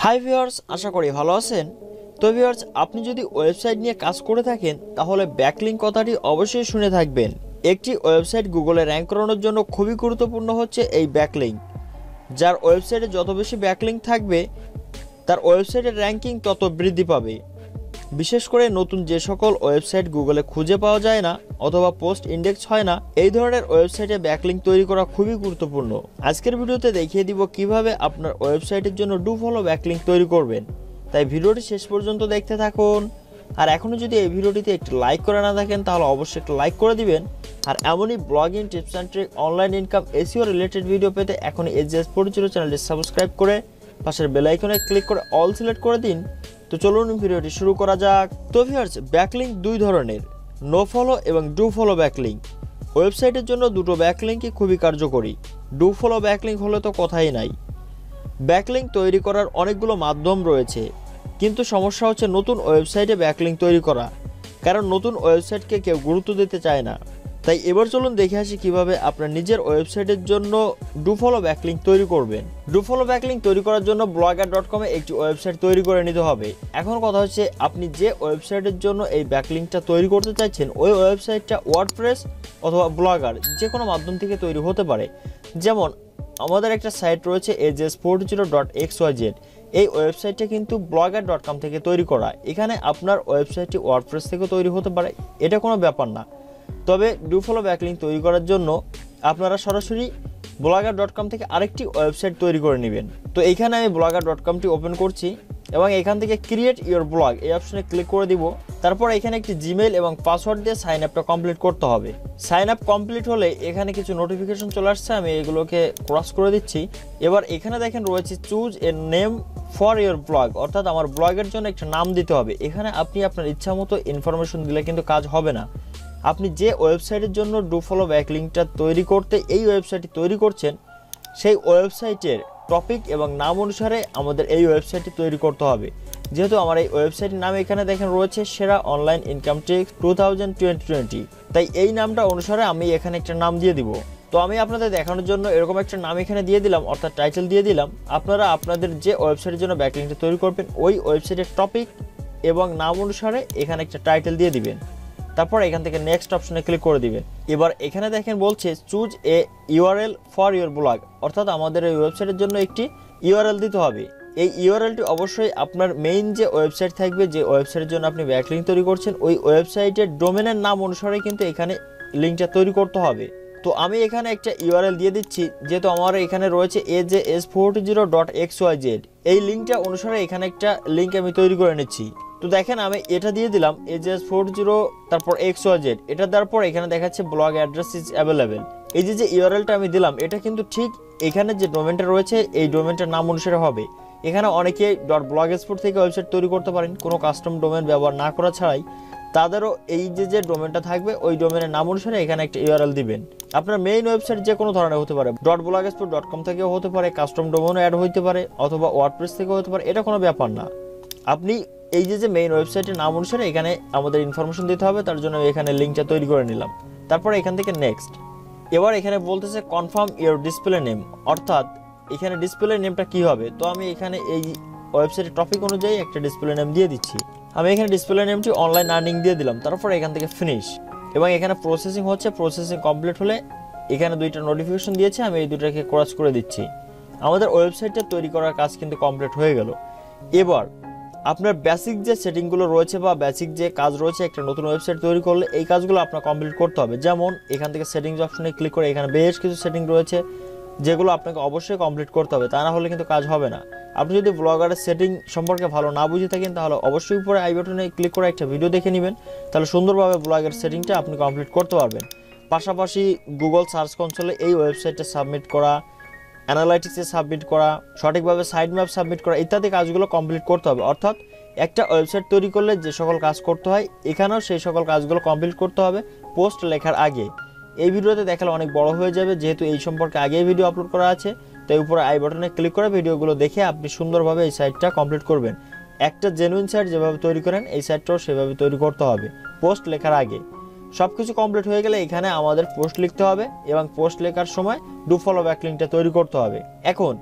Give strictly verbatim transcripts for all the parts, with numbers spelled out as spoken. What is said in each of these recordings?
Hi viewers, আশা করি ভালো আছেন। তো ভিউয়ার্স, আপনি যদি ওয়েবসাইট নিয়ে কাজ করে থাকেন তাহলে ব্যাকলিঙ্ক কথাটি অবশ্যই শুনে থাকবেন। একটি ওয়েবসাইট গুগলে র্যাঙ্ক করানোর জন্য খুবই গুরুত্বপূর্ণ হচ্ছে এই ব্যাকলিঙ্ক। যার ওয়েবসাইটে যত বেশি ব্যাকলিঙ্ক থাকবে তার ওয়েবসাইটের র্যাঙ্কিং তত বৃদ্ধি পাবে। বিশেষ করে নতুন যে সকল ওয়েবসাইট গুগলে খুঁজে পাওয়া যায় না অথবা পোস্ট ইন্ডেক্স হয় না, এই ধরনের ওয়েবসাইটে ব্যাকলিঙ্ক তৈরি করা খুবই গুরুত্বপূর্ণ। আজকের ভিডিওতে দেখিয়ে দিব কিভাবে আপনার ওয়েবসাইটের জন্য ডু ফলো ব্যাকলিঙ্ক তৈরি করবেন। তাই ভিডিওটি শেষ পর্যন্ত দেখতে থাকুন। আর এখনও যদি এই ভিডিওটিতে একটি লাইক করে না থাকেন তাহলে অবশ্যই একটা লাইক করে দিবেন। আর এমনই blogging tips and trick, online income, SEO related video পেতে এখনই এজেস পরিচিত চ্যানেলটি সাবস্ক্রাইব করে পাশের বেল আইকনে ক্লিক করে অল সিলেক্ট করে দিন। তো চলুন ভিডিওটি শুরু করা যাক। তো ভিউয়ার্স, ব্যাকলিঙ্ক দুই ধরনের, নো ফলো এবং ডু ফলো ব্যাকলিঙ্ক। ওয়েবসাইটের জন্য দুটো ব্যাকলিঙ্কই খুবই কার্যকরী। ডু ফলো ব্যাকলিঙ্ক হলে তো কথাই নাই। ব্যাকলিঙ্ক তৈরি করার অনেকগুলো মাধ্যম রয়েছে, কিন্তু সমস্যা হচ্ছে নতুন ওয়েবসাইটে ব্যাকলিঙ্ক তৈরি করা, কারণ নতুন ওয়েবসাইটকে কেউ গুরুত্ব দিতে চায় না। তাই এবার চলুন দেখে আসি কিভাবে আপনার নিজের ওয়েবসাইটের জন্য ডু ফলো ব্যাকলিঙ্ক তৈরি করবেন। ডু ফলো ব্যাকলিঙ্ক তৈরি করার জন্য ব্লগার ডট কমে একটি ওয়েবসাইট তৈরি করে নিতে হবে। এখন কথা হচ্ছে, আপনি যে ওয়েবসাইটের জন্য এই ব্যাকলিঙ্কটা তৈরি করতে চাইছেন ওই ওয়েবসাইটটা ওয়ার্ডপ্রেস অথবা ব্লগার যে কোনো মাধ্যম থেকে তৈরি হতে পারে। যেমন আমাদের একটা সাইট রয়েছে AJS four zero dot X Y Z. এই ওয়েবসাইটটা কিন্তু ব্লগার ডট কম থেকে তৈরি করা। এখানে আপনার ওয়েবসাইটটি ওয়ার্ডপ্রেস থেকে তৈরি হতে পারে, এটা কোনো ব্যাপার না। তবে ডু ফলো ব্যাকলিঙ্ক তৈরি করার জন্য আপনারা সরাসরি ব্লগার ডট কম থেকে আরেকটি ওয়েবসাইট তৈরি করে নেবেন। তো এইখানে আমি ব্লগার ডট কমটি ওপেন করছি এবং এখান থেকে ক্রিয়েট ইউর ব্লগ এই অপশনে ক্লিক করে দিব। তারপর এখানে একটি জিমেইল এবং পাসওয়ার্ড দিয়ে সাইন আপটা কমপ্লিট করতে হবে। সাইন আপ কমপ্লিট হলে এখানে কিছু নোটিফিকেশন চলে আসছে, আমি এগুলোকে ক্রস করে দিচ্ছি। এবার এখানে দেখেন রয়েছে choose a name for your blog, অর্থাৎ আমার ব্লগের জন্য একটা নাম দিতে হবে। এখানে আপনি আপনার ইচ্ছা মতো ইনফরমেশন দিলে কিন্তু কাজ হবে না। আপনি যে ওয়েবসাইটের জন্য ডু ফলো ব্যাকলিঙ্কটা তৈরি করতে এই ওয়েবসাইটটি তৈরি করছেন সেই ওয়েবসাইটের টপিক এবং নাম অনুসারে আমাদের এই ওয়েবসাইটটি তৈরি করতে হবে। যেহেতু আমার এই ওয়েবসাইটের নাম এখানে দেখেন রয়েছে সেরা online income tricks two thousand twenty twenty, তাই এই নামটা অনুসারে আমি এখানে একটা নাম দিয়ে দিব। তো আমি আপনাদের দেখানোর জন্য এরকম একটা নাম এখানে দিয়ে দিলাম, অর্থাৎ টাইটেল দিয়ে দিলাম। আপনারা আপনাদের যে ওয়েবসাইটের জন্য ব্যাকলিঙ্কটা তৈরি করবেন ওই ওয়েবসাইটের টপিক এবং নাম অনুসারে এখানে একটা টাইটেল দিয়ে দিবেন। তারপর এখান থেকে নেক্সট অপশনে ক্লিক করে দিবেন। এবার এখানে দেখেন বলছে choose a URL for your blog, অর্থাৎ আমাদের এই ওয়েবসাইটের জন্য একটি ইউআরএল দিতে হবে। এই ইউআরএলটি অবশ্যই আপনার মেইন যে ওয়েবসাইট থাকবে, যে ওয়েবসাইটের জন্য আপনি ব্যাকলিঙ্ক তৈরি করছেন ওই ওয়েবসাইটের ডোমেনের নাম অনুসারে কিন্তু এখানে লিঙ্কটা তৈরি করতে হবে। তো আমি এখানে একটা ইউআরএল দিয়ে দিচ্ছি, যেহেতু আমার এখানে রয়েছে AJS four zero dot X Y Z. এই লিঙ্কটা অনুসারে এখানে একটা লিঙ্ক আমি তৈরি করে নিচ্ছি। তো দেখেন আমি এটা দিয়ে দিলাম এজেস ফোর জিরো তারপর এক্স ওয়াই জেড। এটা দেওয়ার পর এখানে দেখাচ্ছে ব্লগ অ্যাড্রেস ইজ অ্যাভেলেবেল। এই যে যে ইউআরএলটা আমি দিলাম এটা কিন্তু ঠিক এখানে যে ডোমেনটা রয়েছে এই ডোমেনটার নাম অনুসারে হবে। এখানে অনেকে ডট ব্লগ স্পট থেকে ওয়েবসাইট তৈরি করতে পারেন কোনো কাস্টম ডোমেন ব্যবহার না করা ছাড়াই। তাদেরও এই যে যে ডোমেনটা থাকবে ওই ডোমেনের নাম অনুসারে এখানে একটা ইউআরএল দিবেন। আপনার মেইন ওয়েবসাইট যে কোনো ধরনের হতে পারে, dot blog spot dot com থেকেও হতে পারে, কাস্টম ডোমেনও অ্যাড হতে পারে, অথবা ওয়ার্ডপ্রেস থেকেও হতে পারে, এটা কোনো ব্যাপার না। আপনি এই যে যে মেইন ওয়েবসাইটের নাম অনুসারে এখানে আমাদের ইনফরমেশন দিতে হবে, তার জন্য এখানে লিঙ্কটা তৈরি করে নিলাম। তারপর এখান থেকে নেক্সট। এবার এখানে বলতেছে কনফার্ম ইউর ডিসপ্লে নেম, অর্থাৎ এখানে ডিসপ্লে নেমটা কি হবে। তো আমি এখানে এই ওয়েবসাইটের টপিক অনুযায়ী একটা ডিসপ্লে নেম দিয়ে দিচ্ছি। আমি এখানে ডিসপ্লে নেমটি অনলাইন আর্নিং দিয়ে দিলাম। তারপর এখান থেকে ফিনিশ এবং এখানে প্রসেসিং হচ্ছে। প্রসেসিং কমপ্লিট হলে এখানে দুইটা নোটিফিকেশন দিয়েছে, আমি এই দুটাকে ক্রস করে দিচ্ছি। আমাদের ওয়েবসাইটটা তৈরি করার কাজ কিন্তু কমপ্লিট হয়ে গেল। এবার আপনার বেসিক যে সেটিংগুলো রয়েছে বা বেসিক যে কাজ রয়েছে একটা নতুন ওয়েবসাইট তৈরি করলে এই কাজগুলো আপনার কমপ্লিট করতে হবে। যেমন এখান থেকে সেটিংস অপশনে ক্লিক করে এখানে বেশ কিছু সেটিং রয়েছে যেগুলো আপনাকে অবশ্যই কমপ্লিট করতে হবে, তা না হলে কিন্তু কাজ হবে না। আপনি যদি ব্লগারের সেটিং সম্পর্কে ভালো না বুঝে থাকেন তাহলে অবশ্যই উপরে আই বাটনে ক্লিক করে একটা ভিডিও দেখে নেবেন, তাহলে সুন্দরভাবে ব্লগের সেটিংটা আপনি কমপ্লিট করতে পারবেন। পাশাপাশি গুগল সার্চ কনসোলে এই ওয়েবসাইটটা সাবমিট করা, অ্যানালাইটিক্সে সাবমিট করা, সঠিকভাবে সাইড ম্যাপ সাবমিট করা ইত্যাদি কাজগুলো কমপ্লিট করতে হবে। অর্থাৎ একটা ওয়েবসাইট তৈরি করলে যে সকল কাজ করতে হয় এখানেও সেই সকল কাজগুলো কমপ্লিট করতে হবে পোস্ট লেখার আগে। এই ভিডিওতে দেখালে অনেক বড় হয়ে যাবে, যেহেতু এই সম্পর্কে আগেই ভিডিও আপলোড করা আছে। তাই উপরে আই বাটনে ক্লিক করে ভিডিওগুলো দেখে আপনি সুন্দরভাবে এই সাইটটা কমপ্লিট করবেন। একটা জেনুইন সাইট যেভাবে তৈরি করেন এই সাইটটাও সেভাবে তৈরি করতে হবে পোস্ট লেখার আগে। সবকিছু কমপ্লিট হয়ে গেলে এখানে আমাদের পোস্ট লিখতে হবে এবং পোস্ট লেখার সময় ডু ফলো ব্যাকলিঙ্কটা তৈরি করতে হবে। এখন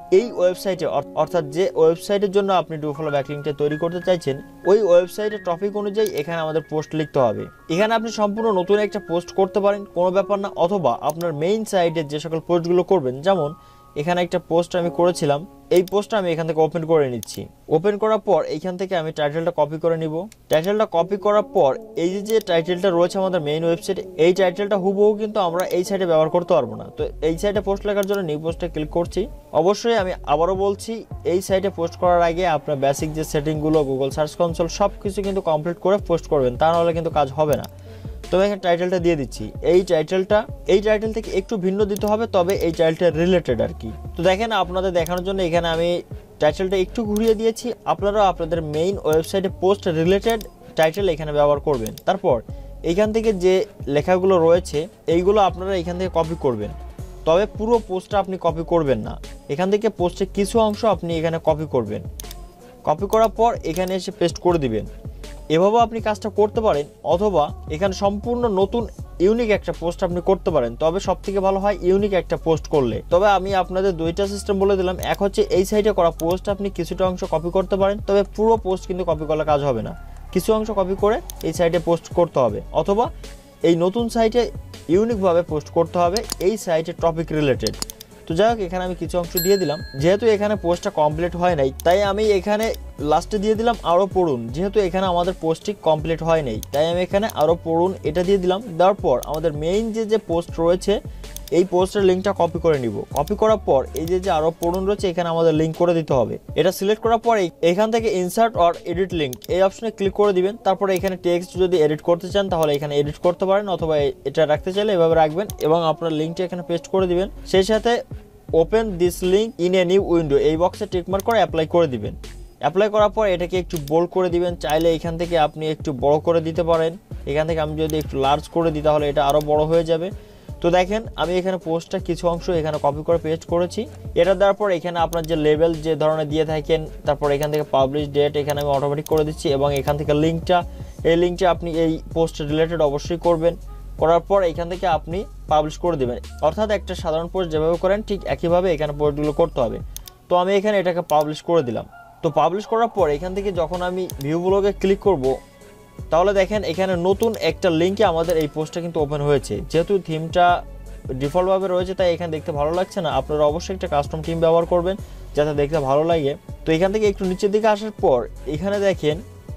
এই ওয়েবসাইটে অর্থাৎ যে ওয়েবসাইটের জন্য আপনি ডুফলো ব্যাকলিংকটা তৈরি করতে চাইছেন ওই ওয়েবসাইটের টপিক অনুযায়ী এখানে আমাদের পোস্ট লিখতে হবে। এখানে আপনি সম্পূর্ণ নতুন একটা পোস্ট করতে পারেন, কোনো ব্যাপার না, অথবা আপনার মেইন সাইটে যে সকল পোস্টগুলো করবেন, যেমন এখানে একটা পোস্ট আমি করেছিলাম, এই পোস্টটা আমি এখান থেকে ওপেন করে নিচ্ছি। ওপেন করার পর এইখান থেকে আমি টাইটেলটা কপি করে নিব। টাইটেলটা কপি করার পর এই যে যে টাইটেলটা রয়েছে আমাদের মেইন ওয়েবসাইটে, এই টাইটেলটা হুবহু কিন্তু আমরা এই সাইটে ব্যবহার করতে পারবো না। তো এই সাইটে পোস্ট লেখার জন্য নিউ পোস্টে ক্লিক করছি। অবশ্যই আমি আবারও বলছি, এই সাইটে পোস্ট করার আগে আপনার বেসিক যে সেটিংগুলো গুগল সার্চ কনসোল সব কিছু কিন্তু কমপ্লিট করে পোস্ট করবেন, তা নাহলে কিন্তু কাজ হবে না। তবে এখানে টাইটেলটা দিয়ে দিচ্ছি। এই টাইটেলটা এই টাইটেল থেকে একটু ভিন্ন দিতে হবে, তবে এই টাইটেলটা রিলেটেড আর কি। তো দেখেন, আপনাদের দেখানোর জন্য এখানে আমি টাইটেলটা একটু ঘুরিয়ে দিয়েছি। আপনারাও আপনাদের মেইন ওয়েবসাইটে পোস্ট রিলেটেড টাইটেল এখানে ব্যবহার করবেন। তারপর এইখান থেকে যে লেখাগুলো রয়েছে এইগুলো আপনারা এখান থেকে কপি করবেন, তবে পুরো পোস্টটা আপনি কপি করবেন না। এখান থেকে পোস্টের কিছু অংশ আপনি এখানে কপি করবেন। কপি করার পর এখানে এসে পেস্ট করে দিবেন। এভাবে আপনি কাজটা করতে পারেন, অথবা এখানে সম্পূর্ণ নতুন ইউনিক একটা পোস্ট আপনি করতে পারেন। তবে সবথেকে ভালো হয় ইউনিক একটা পোস্ট করলে। তবে আমি আপনাদের দুইটা সিস্টেম বলে দিলাম। এক হচ্ছে এই সাইটে করা পোস্ট আপনি কিছুটা অংশ কপি করতে পারেন, তবে পুরো পোস্ট কিন্তু কপি করলে কাজ হবে না। কিছু অংশ কপি করে এই সাইটে পোস্ট করতে হবে, অথবা এই নতুন সাইটে ইউনিকভাবে পোস্ট করতে হবে এই সাইটে টপিক রিলেটেড। তো যাই হোক, এখানে আমি কিছু অংশ দিয়ে দিলাম। যেহেতু এখানে পোস্টটা কমপ্লিট হয় নাই, তাই আমি এখানে লাস্টে দিয়ে দিলাম আরও পড়ুন। যেহেতু এখানে আমাদের পোস্টটি কমপ্লিট হয় নাই, তাই আমি এখানে আরও পড়ুন এটা দিয়ে দিলাম। দেওয়ার পর আমাদের মেইন যে যে পোস্ট রয়েছে এই পোস্টের লিঙ্কটা কপি করে নিব। কপি করার পর এই যে যে আরও পড়ুন রয়েছে এখানে আমাদের লিঙ্ক করে দিতে হবে। এটা সিলেক্ট করার পর এখান থেকে ইনসার্ট অর এডিট লিঙ্ক এই অপশনে ক্লিক করে দিবেন। তারপরে এখানে টেক্সট যদি এডিট করতে চান তাহলে এখানে এডিট করতে পারেন, অথবা এটা রাখতে চাইলে এভাবে রাখবেন এবং আপনার লিঙ্কটা এখানে পেস্ট করে দিবেন। সেই সাথে open this link in a new window এই বক্সে টিকমার্ক করে অ্যাপ্লাই করে দিবেন। অ্যাপ্লাই করার পর এটাকে একটু বোল্ড করে দিবেন। চাইলে এখান থেকে আপনি একটু বড় করে দিতে পারেন। এখান থেকে আমি যদি একটু লার্জ করে দিই তাহলে এটা আরও বড় হয়ে যাবে। তো দেখেন, আমি এখানে পোস্টটা কিছু অংশ এখানে কপি করে পেস্ট করেছি। এটা দেওয়ার পর এখানে আপনার যে লেভেল যে ধরনের দিয়ে থাকেন, তারপর এখান থেকে পাবলিশ ডেট এখানে আমি অটোমেটিক করে দিচ্ছি, এবং এখান থেকে লিঙ্কটা এই লিঙ্কটা আপনি এই পোস্ট রিলেটেড অবশ্যই করবেন। করার পর এখান থেকে আপনি পাবলিশ করে দেবেন। অর্থাৎ একটা সাধারণ পোস্ট যেভাবে করেন ঠিক একইভাবে এখানে পোস্টগুলো করতে হবে। তো আমি এখানে এটাকে পাবলিশ করে দিলাম। তো পাবলিশ করার পর এখান থেকে যখন আমি ভিউ ব্লগে ক্লিক করব, তাহলে দেখেন এখানে নতুন একটা লিঙ্কে আমাদের এই পোস্টটা কিন্তু ওপেন হয়েছে। যেহেতু থিমটা ডিফল্টভাবে রয়েছে তাই এখানে দেখতে ভালো লাগছে না। আপনারা অবশ্যই একটা কাস্টম থিম ব্যবহার করবেন যাতে দেখতে ভালো লাগে। তো এখান থেকে একটু নিচের দিকে আসার পর এখানে দেখেন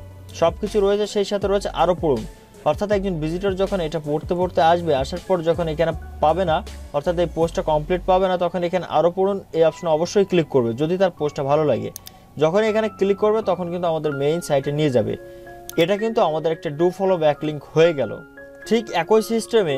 সব কিছু রয়েছে, সেই সাথে রয়েছে আরও পড়ুন। অর্থাৎ একজন ভিজিটর যখন এটা পড়তে পড়তে আসবে, আসার পর যখন এখানে পাবে না, অর্থাৎ এই পোস্টটা কমপ্লিট পাবে না, তখন এখানে আরও পড়ুন এই অপশনে অবশ্যই ক্লিক করবে যদি তার পোস্টটা ভালো লাগে। যখন এখানে ক্লিক করবে তখন কিন্তু আমাদের মেইন সাইটে নিয়ে যাবে। এটা কিন্তু আমাদের একটা ডু ফলো ব্যাকলিঙ্ক হয়ে গেল। ঠিক একই সিস্টেমে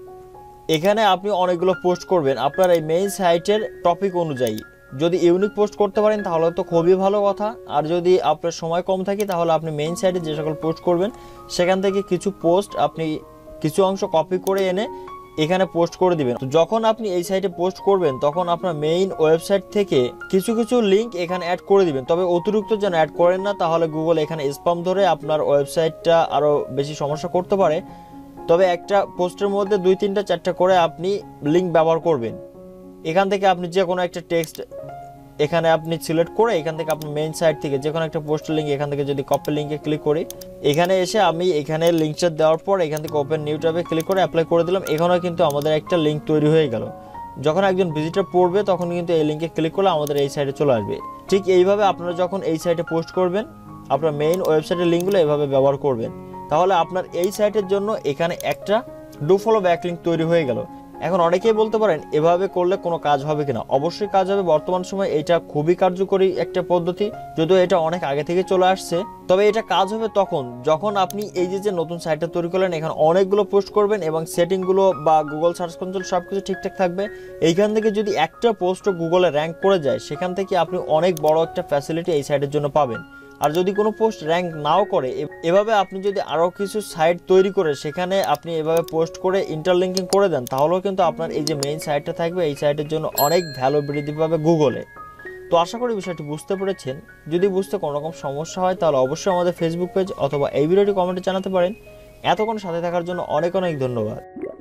এখানে আপনি অনেকগুলো পোস্ট করবেন আপনার এই মেইন সাইটের টপিক অনুযায়ী। যদি ইউনিক পোস্ট করতে পারেন তাহলে তো খুবই ভালো কথা, আর যদি আপনার সময় কম থাকে তাহলে আপনি মেইন সাইটে যে সকল পোস্ট করবেন সেখান থেকে কিছু পোস্ট আপনি কিছু অংশ কপি করে এনে এখানে পোস্ট করে দিবেন। তো যখন আপনি এই সাইটে পোস্ট করবেন তখন আপনার মেইন ওয়েবসাইট থেকে কিছু কিছু লিঙ্ক এখানে অ্যাড করে দিবেন, তবে অতিরিক্ত যেন অ্যাড করেন না, তাহলে গুগল এখানে স্প্যাম ধরে আপনার ওয়েবসাইটটা আরও বেশি সমস্যা করতে পারে। তবে একটা পোস্টের মধ্যে দুই তিনটা চারটা করে আপনি লিঙ্ক ব্যবহার করবেন। এখান থেকে আপনি যে কোনো একটা টেক্সট এখানে আপনি সিলেক্ট করে এখান থেকে আপনি মেইন সাইট থেকে যে কোনো একটা পোস্টের লিঙ্ক এখান থেকে যদি কপি লিঙ্কে ক্লিক করি, এখানে এসে আমি এখানে লিঙ্কটা দেওয়ার পর এখান থেকে ওপেন নিউ ট্যাবে ক্লিক করে অ্যাপ্লাই করে দিলাম। এখানেও কিন্তু আমাদের একটা লিঙ্ক তৈরি হয়ে গেল। যখন একজন ভিজিটর পড়বে তখন কিন্তু এই লিঙ্কে ক্লিক করলে আমাদের এই সাইটে চলে আসবে। ঠিক এইভাবে আপনারা যখন এই সাইটে পোস্ট করবেন আপনার মেইন ওয়েবসাইটের লিঙ্কগুলো এভাবে ব্যবহার করবেন, তাহলে আপনার এই সাইটের জন্য এখানে একটা ডু ফলো ব্যাকলিঙ্ক তৈরি হয়ে গেল। এখন অনেকেই বলতে পারেন এভাবে করলে কোনো কাজ হবে কিনা। অবশ্যই কাজ হবে। বর্তমান সময় এটা খুবই কার্যকরী একটা পদ্ধতি, যদিও এটা অনেক আগে থেকে চলে আসছে। তবে এটা কাজ হবে তখন যখন আপনি এই যে যে নতুন সাইটটা তৈরি করলেন এখানে অনেকগুলো পোস্ট করবেন এবং সেটিংগুলো বা গুগল সার্চ কনসোল সব কিছু ঠিকঠাক থাকবে। এইখান থেকে যদি একটা পোস্টও গুগলে র্যাঙ্ক করে যায় সেখান থেকে আপনি অনেক বড় একটা ফ্যাসিলিটি এই সাইটের জন্য পাবেন। আর যদি কোনো পোস্ট র্যাঙ্ক নাও করে, এভাবে আপনি যদি আরও কিছু সাইট তৈরি করে সেখানে আপনি এভাবে পোস্ট করে ইন্টারলিঙ্কিং করে দেন, তাহলেও কিন্তু আপনার এই যে মেইন সাইটটা থাকবে এই সাইটের জন্য অনেক ভ্যালু বৃদ্ধি পাবে গুগলে। তো আশা করি বিষয়টি বুঝতে পেরেছেন। যদি বুঝতে কোনো রকম সমস্যা হয় তাহলে অবশ্যই আমাদের ফেসবুক পেজ অথবা এই ভিডিওটি কমেন্টে জানাতে পারেন। এতক্ষণ সাথে থাকার জন্য অনেক অনেক ধন্যবাদ।